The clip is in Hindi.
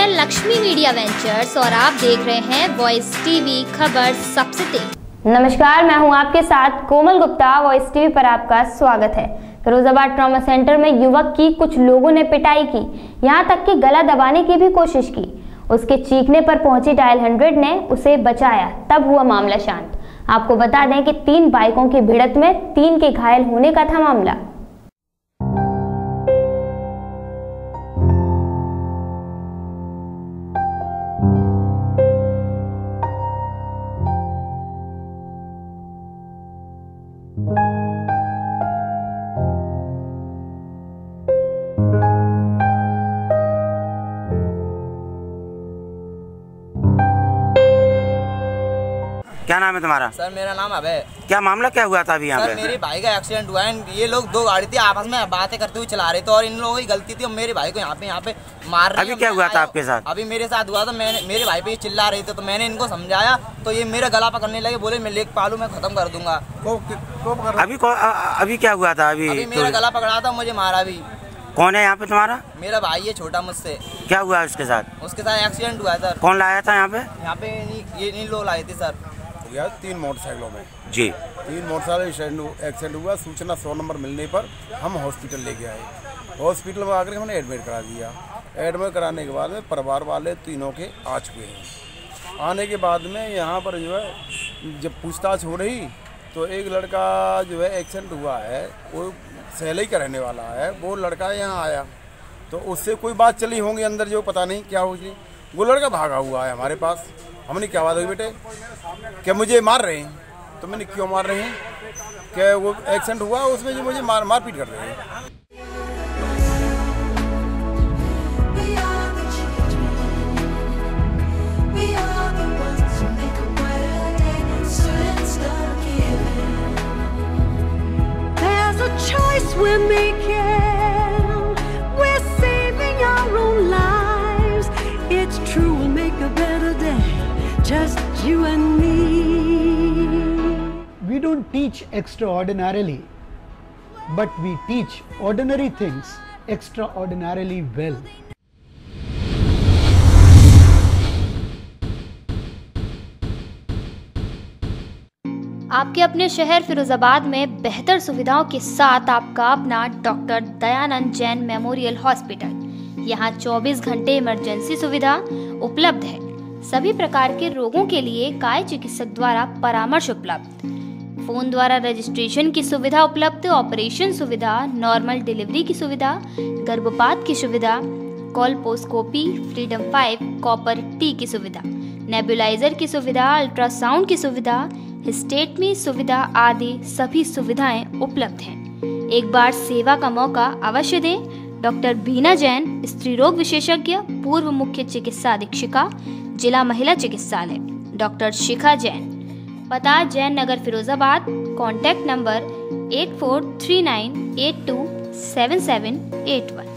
हैं लक्ष्मी मीडिया वेंचर्स और आप देख रहे हैं वॉइस टीवी, खबर सबसे तेज। नमस्कार, मैं हूं आपके साथ कोमल गुप्ता। वॉइस टीवी पर आपका स्वागत है। फिरोजाबाद ट्रॉमा सेंटर में युवक की कुछ लोगों ने पिटाई की, यहां तक कि गला दबाने की भी कोशिश की। उसके चीखने पर पहुंची डायल 100 ने उसे बचाया, तब हुआ मामला शांत। आपको बता दें कि 3 बाइकों की भिड़ंत में 3 के घायल होने का था मामला। क्या नाम है तुम्हारा? सर मेरा नाम अभय। क्या मामला क्या हुआ था अभी यहाँ पे? सर मेरे भाई का एक्सीडेंट हुआ है। ये लोग 2 गाड़ी थी, आपस में बातें करते हुए चला रहे थे और इन लोगों की गलती थी और मेरे भाई को यहाँ पे मार रहे। अभी क्या हुआ था आपके साथ? अभी मेरे साथ हुआ था, मेरे भाई पे चिल्ला रहे थे तो मैंने इनको समझाया तो ये मेरा गला पकड़ने लगे, बोले मैं लेक पालू मैं खत्म कर दूंगा। अभी क्या हुआ था? अभी मेरा गला पकड़ा था, मुझे मारा भी। कौन है यहाँ पे तुम्हारा? मेरा भाई है छोटा मुझसे। क्या हुआ उसके साथ? उसके साथ एक्सीडेंट हुआ है सर। कौन लाया था यहाँ पे? यहाँ पे ये लोग लाए थे सर। 3 मोटरसाइकिलों में जी 3 मोटरसाइकिल एक्सीडेंट हुआ। सूचना 100 नंबर मिलने पर हम हॉस्पिटल लेके आए। हॉस्पिटल में आकर हमने एडमिट करा दिया। एडमिट कराने के बाद में परिवार वाले तीनों के आ चुके हैं। आने के बाद में यहाँ पर जो है जब पूछताछ हो रही तो एक लड़का जो है एक्सीडेंट हुआ है, वो सहलई का रहने वाला है, वो लड़का यहाँ आया तो उससे कोई बात चली होंगी अंदर, जो पता नहीं क्या हुई। वो लड़का भागा हुआ है हमारे पास। हमने क्या बात हुई बेटे, क्या मुझे मार रहे हैं? तो मैंने क्यों मार रहे हैं? क्या वो एक्सीडेंट हुआ उसमें जो मुझे मारपीट कर रहे हैं। We're making, we're saving our own lives. It's true, we'll make a better day, just you and me. We don't teach extraordinarily, but we teach ordinary things extraordinarily well. आपके अपने शहर फिरोजाबाद में बेहतर सुविधाओं के साथ आपका अपना doctor Dayanand Jain memorial hospital. यहाँ 24 घंटे इमरजेंसी सुविधा उपलब्ध है। सभी प्रकार के रोगों के लिए काय चिकित्सक द्वारा परामर्श उपलब्ध, फोन द्वारा रजिस्ट्रेशन की सुविधा उपलब्ध, ऑपरेशन सुविधा, नॉर्मल डिलीवरी की सुविधा, गर्भपात की सुविधा, कोलपोस्कोपी, फ्रीडम 5 कॉपर टी की सुविधा, नेबुलाइजर की सुविधा, अल्ट्रासाउंड की सुविधा, हिस्टेटमी सुविधा आदि सभी सुविधाएं उपलब्ध हैं। एक बार सेवा का मौका अवश्य दें। डॉक्टर बीना जैन, स्त्री रोग विशेषज्ञ, पूर्व मुख्य चिकित्सा अधीक्षिका, जिला महिला चिकित्सालय। डॉक्टर शिखा जैन, पता जैन नगर फिरोजाबाद। Contact number 8439827781।